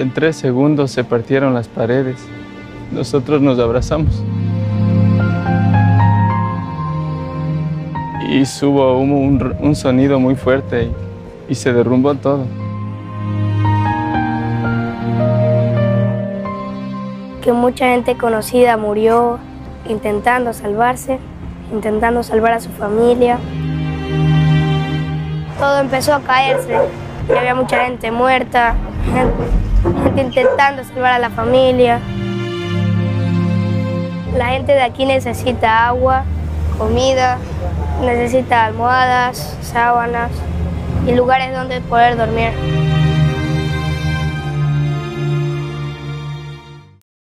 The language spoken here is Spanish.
En 3 segundos se partieron las paredes. Nosotros nos abrazamos. Y hubo un sonido muy fuerte y se derrumbó todo. Que mucha gente conocida murió intentando salvarse, intentando salvar a su familia. Todo empezó a caerse y había mucha gente muerta, gente intentando salvar a la familia. La gente de aquí necesita agua, comida, necesita almohadas, sábanas y lugares donde poder dormir.